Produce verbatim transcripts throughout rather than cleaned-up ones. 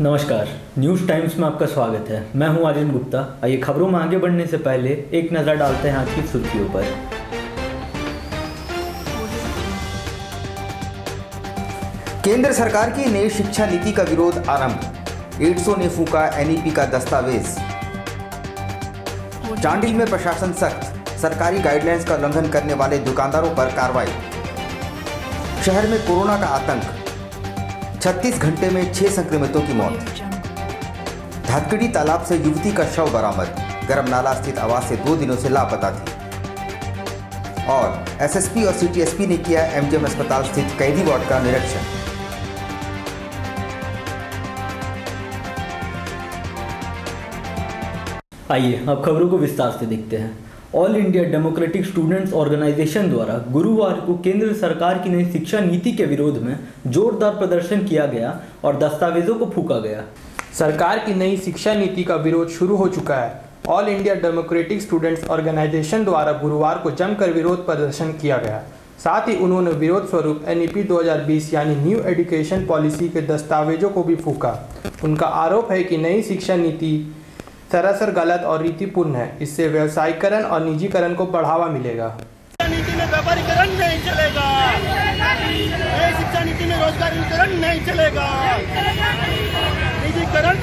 नमस्कार, news times में आपका स्वागत है। मैं हूं आर्यन गुप्ता। आइए खबरों में आगे बढ़ने से पहले एक नज़र डालते हैं आज की सुर्खियों पर। केंद्र सरकार की नई शिक्षा नीति का विरोध आरंभ। एड्सो ने फूका एन ई पी का दस्तावेज। चांडिल में प्रशासन सख्त, सरकारी गाइडलाइंस का उल्लंघन करने वाले दुकानदारों पर कार्रवाई। शहर में कोरोना का आतंक, छत्तीस घंटे में छह संक्रमितों की मौत। धतकड़ी तालाब से युवती का शव बरामद, गरम नाला स्थित आवास से दो दिनों से लापता थी। और एस एस पी और सी टी एस पी ने किया एम जी एम अस्पताल स्थित कैदी वार्ड का निरीक्षण। आइए अब खबरों को विस्तार से देखते हैं। All India Democratic Students Organisation द्वारा गुरुवार को केंद्र सरकार की नई शिक्षा नीति के विरोध में जोरदार प्रदर्शन किया गया और दस्तावेजों को फूका गया। सरकार की नई शिक्षा नीति का विरोध शुरू हो चुका है। All India Democratic Students Organisation द्वारा गुरुवार को जमकर विरोध प्रदर्शन किया गया। साथ ही उन्होंने विरोध स्वरूप एन ई पी दो हज़ार बीस यानी न्यू एजुकेशन पॉलिसी के दस्तावेजों को भी फूका। उनका आरोप है कि नई शिक्षा नीति सरासर गलत और रीतिपूर्ण है। इससे व्यवसायीकरण और निजीकरण को बढ़ावा मिलेगा। नीति में व्यापारीकरण नहीं चलेगा, नई शिक्षा नीति में रोजगारीकरण नहीं चलेगा, निजीकरण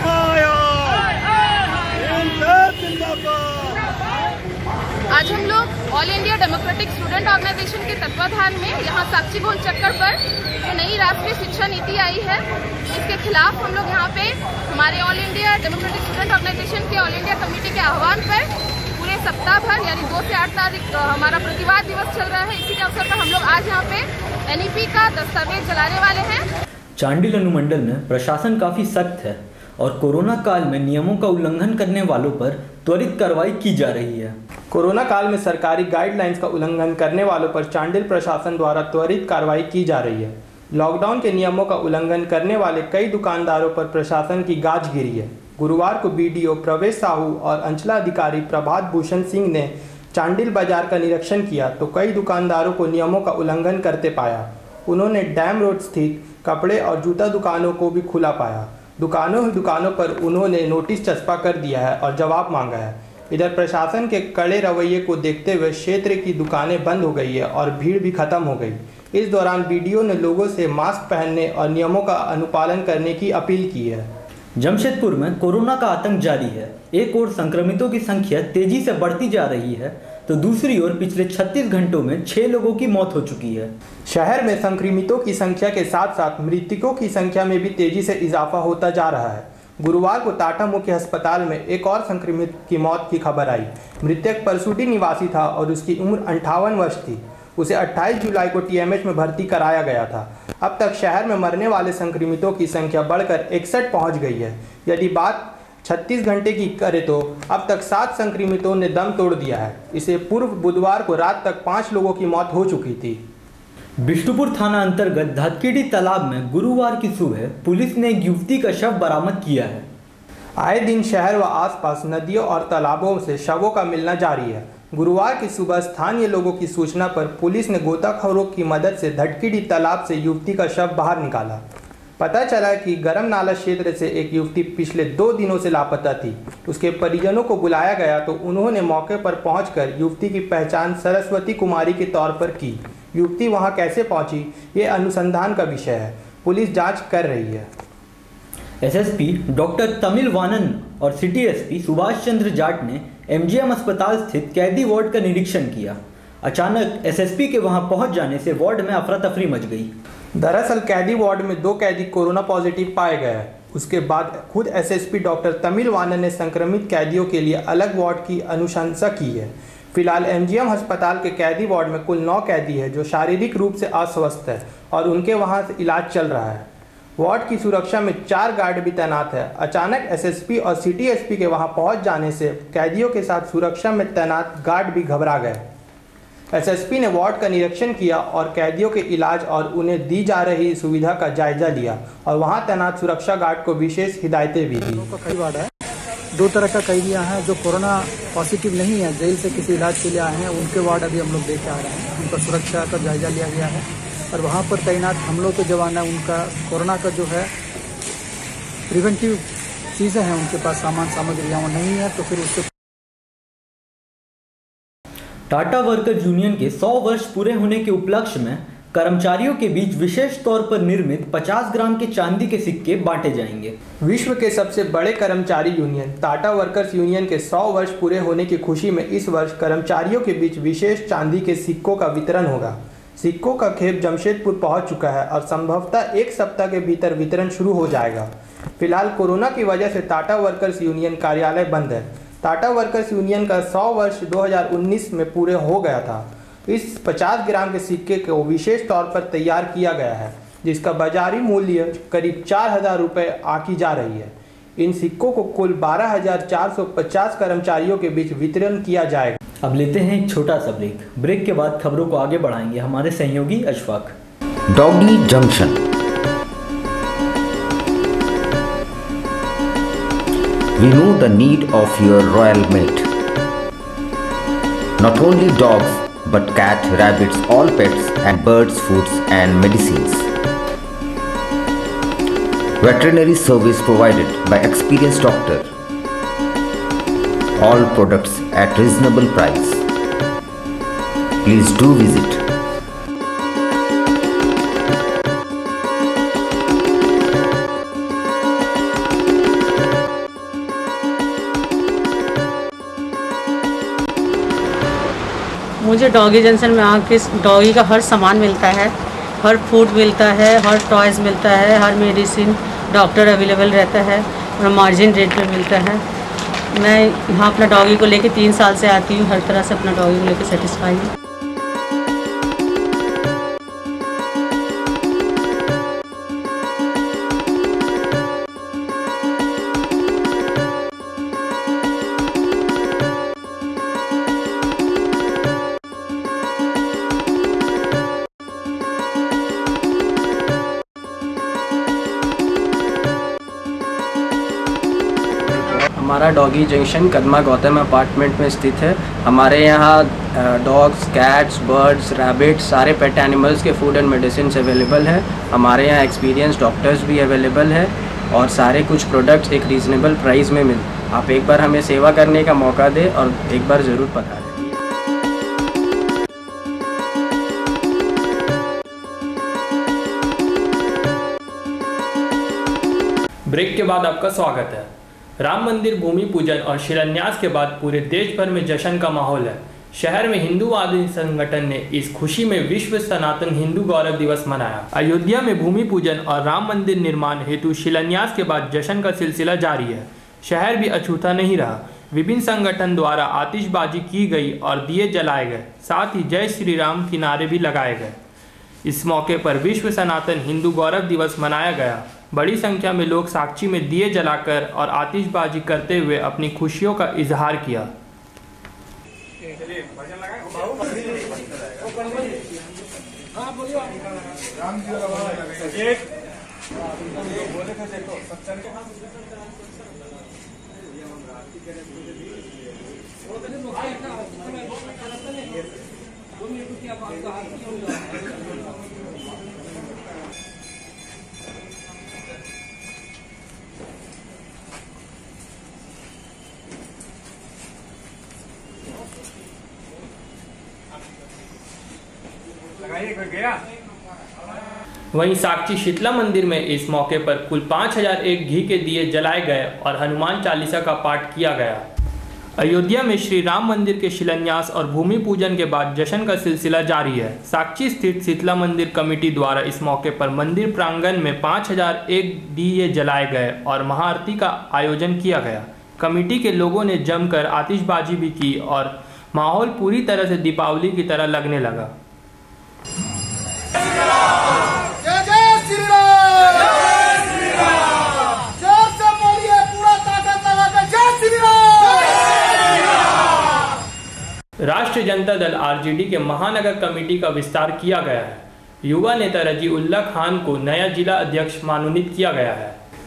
आज हम लोग All India Democratic Student Organisation के तत्वाधान में यहाँ साक्षी गोल चक्कर पर जो नई राष्ट्रीय शिक्षा नीति आई है इसके खिलाफ हम लोग यहाँ पे हमारे All India Democratic Student Organisation के ऑल इंडिया कमेटी के आह्वान पर पूरे सप्ताह भर यानी दो से आठ तारीख हमारा प्रतिवाद दिवस चल रहा है। इसी के अवसर पर हम लोग आज यहाँ पे एन ई पी का दस्तावेज जलाने वाले हैं। चांडिल अनुमंडल में प्रशासन काफी सख्त है और कोरोना काल में नियमों का उल्लंघन करने वालों पर त्वरित कार्रवाई की जा रही है। कोरोना काल में सरकारी गाइडलाइंस का उल्लंघन करने वालों पर चांडिल प्रशासन द्वारा त्वरित कार्रवाई की जा रही है। लॉकडाउन के नियमों का उल्लंघन करने वाले कई दुकानदारों पर प्रशासन की गाज गिरी है। गुरुवार को बी डी ओ प्रवेश साहू और अंचलाधिकारी प्रभात भूषण सिंह ने चांडिल बाजार का निरीक्षण किया तो कई दुकानदारों को नियमों का उल्लंघन करते पाया। उन्होंने डैम रोड स्थित कपड़े और जूता दुकानों को भी खुला पाया। दुकानों ही दुकानों पर उन्होंने नोटिस चस्पा कर दिया है और जवाब मांगा है। इधर प्रशासन के कड़े रवैये को देखते हुए क्षेत्र की दुकानें बंद हो गई है और भीड़ भी खत्म हो गई। इस दौरान बी डी ओ ने लोगों से मास्क पहनने और नियमों का अनुपालन करने की अपील की है। जमशेदपुर में कोरोना का आतंक जारी है। एक ओर संक्रमितों की संख्या तेजी से बढ़ती जा रही है तो दूसरी ओर पिछले छत्तीस घंटों में छह लोगों की मौत हो चुकी है। शहर में संक्रमितों की संख्या के साथ साथ मृतकों की संख्या में भी तेजी से इजाफा होता जा रहा है। गुरुवार को टाटा मुख्य अस्पताल में एक और संक्रमित की मौत की खबर आई। मृतक परसुडी निवासी था और उसकी उम्र अंठावन वर्ष थी। उसे अट्ठाईस जुलाई को टी एम एच में भर्ती कराया गया था। अब तक शहर में मरने वाले संक्रमितों की संख्या बढ़कर इकसठ पहुंच गई है। यदि बात छत्तीस घंटे की करें तो अब तक सात संक्रमितों ने दम तोड़ दिया है। इससे पूर्व बुधवार को रात तक पाँच लोगों की मौत हो चुकी थी। बिष्टुपुर थाना अंतर्गत धतकड़ी तालाब में गुरुवार की सुबह पुलिस ने एक युवती का शव बरामद किया है। आए दिन शहर व आसपास नदियों और तालाबों से शवों का मिलना जारी है। गुरुवार की सुबह स्थानीय लोगों की सूचना पर पुलिस ने गोताखोरों की मदद से धतकड़ी तालाब से युवती का शव बाहर निकाला। पता चला कि गरम नाला क्षेत्र से एक युवती पिछले दो दिनों से लापता थी। उसके परिजनों को बुलाया गया तो उन्होंने मौके पर पहुंचकर युवती की पहचान सरस्वती कुमारी के तौर पर की। युवती वहां कैसे पहुंची ये अनुसंधान का विषय है। पुलिस जांच कर रही है। S S P doctor Tamil Vanan और C T S P Subhash Chandra Jat ने एम जी एम अस्पताल स्थित कैदी वार्ड का निरीक्षण किया। अचानक एस एस पी के वहां पहुंच जाने से वार्ड में अफरा तफरी मच गई। दरअसल कैदी वार्ड में दो कैदी कोरोना पॉजिटिव पाए गए हैं। उसके बाद खुद S S P doctor Tamil Vanan ने संक्रमित कैदियों के लिए अलग वार्ड की अनुशंसा की है। फिलहाल एम जी एम अस्पताल के कैदी वार्ड में कुल नौ कैदी है जो शारीरिक रूप से अस्वस्थ है और उनके वहां इलाज चल रहा है। वार्ड की सुरक्षा में चार गार्ड भी तैनात है। अचानक एस एस पी और सी टी एस पी के वहां पहुंच जाने से कैदियों के साथ सुरक्षा में तैनात गार्ड भी घबरा गए। एस एस पी ने वार्ड का निरीक्षण किया और कैदियों के इलाज और उन्हें दी जा रही सुविधा का जायजा लिया और वहां तैनात सुरक्षा गार्ड को विशेष हिदायतें भी दी। दो तरह का कैदियां हैं जो कोरोना पॉजिटिव नहीं है, जेल से किसी इलाज के लिए आए हैं, उनके वार्ड अभी हम लोग देख आ रहे हैं। उनका सुरक्षा का जायजा लिया गया है और वहाँ पर तैनात हम लोग के जवान है उनका कोरोना का जो है प्रिवेंटिव चीज़ें हैं उनके पास, सामान सामग्रियाँ वो नहीं है, तो फिर उसके टाटा वर्कर्स यूनियन के सौ वर्ष पूरे होने के उपलक्ष्य में कर्मचारियों के बीच विशेष तौर पर निर्मित पचास ग्राम के चांदी के सिक्के बांटे जाएंगे। विश्व के सबसे बड़े कर्मचारी यूनियन टाटा वर्कर्स यूनियन के सौ वर्ष पूरे होने की खुशी में इस वर्ष कर्मचारियों के बीच विशेष चांदी के सिक्कों का वितरण होगा। सिक्कों का खेप जमशेदपुर पहुंच चुका है और संभवतः एक सप्ताह के भीतर वितरण शुरू हो जाएगा। फिलहाल कोरोना की वजह से टाटा वर्कर्स यूनियन कार्यालय बंद है। टाटा वर्कर्स यूनियन का सौ वर्ष दो हज़ार उन्नीस में पूरे हो गया था। इस पचास ग्राम के सिक्के को विशेष तौर पर तैयार किया गया है, जिसका बाजारी मूल्य करीब चार हजार रुपये आकी जा रही है। इन सिक्कों को कुल बारह हजार चार सौ पचास कर्मचारियों के बीच वितरण किया जाएगा। अब लेते हैं एक छोटा सा ब्रेक। ब्रेक के बाद खबरों को आगे बढ़ाएंगे हमारे सहयोगी Ashfaq. Doggy Junction. We know the need of your royal mate. Not only dogs, but cat, rabbits, all pets and birds, foods and medicines. Veterinary service provided by experienced doctor. All products at reasonable price. Please do visit. मुझे Doggy Junction में आके doggy का हर सामान मिलता है, हर food मिलता है, हर toys मिलता है, हर मेडिसिन डॉक्टर अवेलेबल रहता है और मार्जिन रेट पे मिलता है। मैं यहाँ अपना डॉगी को लेके तीन साल से आती हूँ, हर तरह से अपना डॉगी को लेके सेटिस्फाई हूँ। हमारा Doggy Junction Kadma Gautam apartment में स्थित है। हमारे यहाँ डॉग्स, कैट्स, बर्ड्स, रैबिट्स, सारे पेट एनिमल्स के फूड एंड मेडिसिन अवेलेबल है। हमारे यहाँ एक्सपीरियंस डॉक्टर्स भी अवेलेबल है और सारे कुछ प्रोडक्ट्स एक रीज़नेबल प्राइस में मिल। आप एक बार हमें सेवा करने का मौका दें और एक बार ज़रूर पधारें। ब्रेक के बाद आपका स्वागत है। राम मंदिर भूमि पूजन और शिलान्यास के बाद पूरे देश भर में जश्न का माहौल है। शहर में हिंदूवादी संगठन ने इस खुशी में विश्व सनातन हिंदू गौरव दिवस मनाया। अयोध्या में भूमि पूजन और राम मंदिर निर्माण हेतु शिलान्यास के बाद जश्न का सिलसिला जारी है। शहर भी अछूता नहीं रहा। विभिन्न संगठन द्वारा आतिशबाजी की गई और दिए जलाए गए, साथ ही जय श्री राम के नारे भी लगाए गए। इस मौके पर विश्व सनातन हिंदू गौरव दिवस मनाया गया। बड़ी संख्या में लोग साक्षी में दिए जलाकर और आतिशबाजी करते हुए अपनी खुशियों का इजहार किया। वहीं साक्षी शीतला मंदिर में इस मौके पर कुल पाँच हजार एक घी के दिए जलाए गए और हनुमान चालीसा का पाठ किया गया। अयोध्या में श्री राम मंदिर के शिलान्यास और भूमि पूजन के बाद जश्न का सिलसिला जारी है। साक्षी स्थित शीतला मंदिर कमेटी द्वारा इस मौके पर मंदिर प्रांगण में पाँच हजार एक दिए जलाए गए और महाआरती का आयोजन किया गया। कमेटी के लोगों ने जमकर आतिशबाजी भी की और माहौल पूरी तरह से दीपावली की तरह लगने लगा। राष्ट्रीय जनता दल आरजेडी के महानगर कमेटी का विस्तार किया गया है। युवा नेता रजी उल्लाह खान को नया जिला अध्यक्ष मनोनीत किया गया है।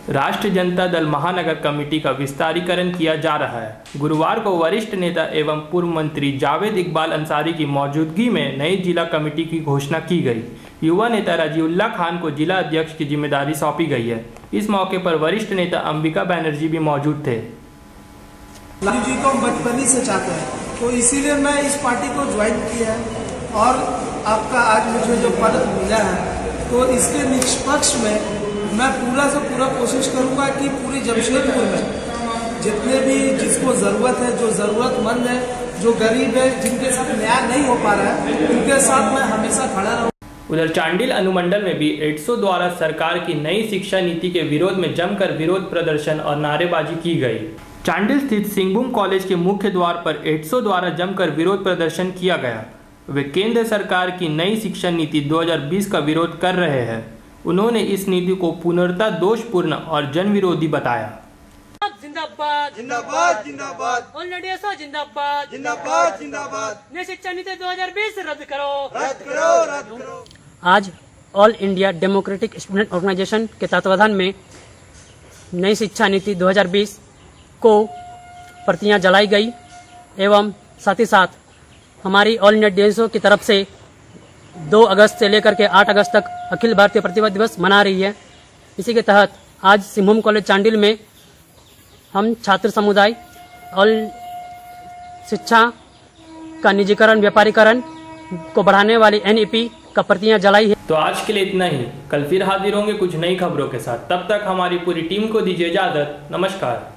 राष्ट्रीय जनता दल महानगर कमेटी का विस्तारीकरण किया जा रहा है। गुरुवार को वरिष्ठ नेता एवं पूर्व मंत्री जावेद इकबाल अंसारी की मौजूदगी में नई जिला कमेटी की घोषणा की गई। युवा नेता राजीउल्लाह खान को जिला अध्यक्ष की जिम्मेदारी सौंपी गई है। इस मौके पर वरिष्ठ नेता अंबिका बैनर्जी भी मौजूद थे। लालू जी को हम बचपन ही से चाहते हैं, तो इसीलिए मैं इस पार्टी को ज्वाइन किया है और आपका आज मुझे जो पद मिला है तो इसके निष्पक्ष में मैं पूरा से पूरा कोशिश करूंगा कि पूरी जमशेदपुर में जितने भी जिसको ज़रूरत है, जो ज़रूरतमंद है, जो गरीब है, जिनके साथ न्याय नहीं हो पा रहा है, उनके साथ मैं हमेशा खड़ा रहूँ। उधर चांडिल अनुमंडल में भी एडसो द्वारा सरकार की नई शिक्षा नीति के विरोध में जमकर विरोध प्रदर्शन और नारेबाजी की गई। चांडिल स्थित सिंहभूम कॉलेज के मुख्य द्वार पर एडसो द्वारा जमकर विरोध प्रदर्शन किया गया। वे केंद्र सरकार की नई शिक्षा नीति दो हज़ार बीस का विरोध कर रहे हैं। उन्होंने इस नीति को पूर्णतः दोषपूर्ण और जन विरोधी बताया। जिंदाबाद जिंदाबाद जिंदाबाद ऑल इंडिया जिंदाबाद जिंदाबाद जिंदाबाद नई शिक्षा नीति दो हज़ार बीस रद्द करो रद्द करो रद्द करो। आज All India Democratic Student Organisation के तत्वाधान में नई शिक्षा नीति दो हज़ार बीस को प्रतियां जलाई गई एवं साथ ही साथ हमारी ऑल इंडिया डेंसो की तरफ से दो अगस्त से लेकर के आठ अगस्त तक अखिल भारतीय प्रतिभा दिवस मना रही है। इसी के तहत आज सिंहभूम कॉलेज चांडिल में हम छात्र समुदाय ऑल शिक्षा का निजीकरण व्यापारीकरण को बढ़ाने वाली एन ई पी का प्रतियां जलाई है। तो आज के लिए इतना ही। कल फिर हाजिर होंगे कुछ नई खबरों के साथ। तब तक हमारी पूरी टीम को दीजिए इजाजत। नमस्कार।